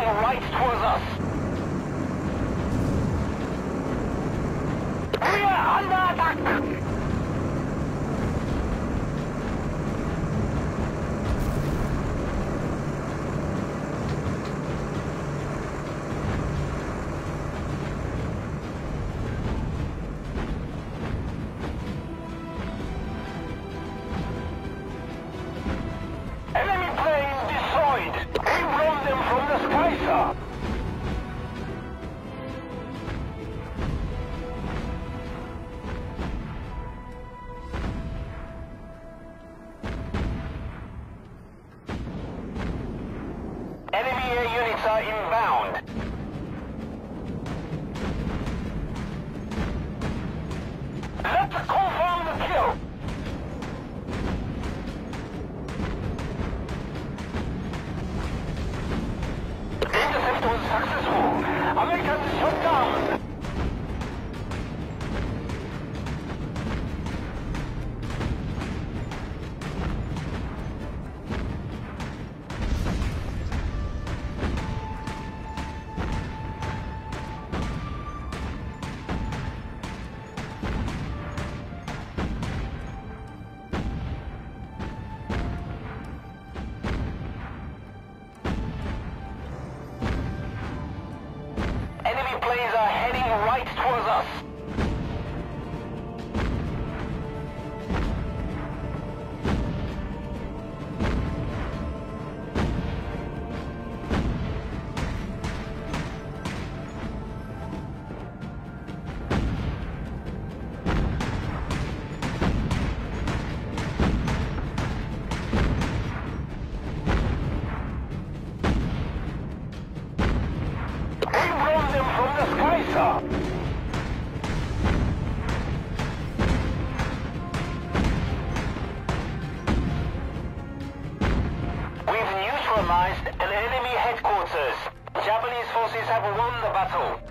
right towards us. We are under attack! Enemy planes destroyed! We blown them from the sky, sir! Enemy air units are inbound. Let's confirm the kill! Intercept was successful. Americans shot down. Enemy planes are heading right towards us. We blown them from the sky, sir. We've neutralized an enemy headquarters. Japanese forces have won the battle.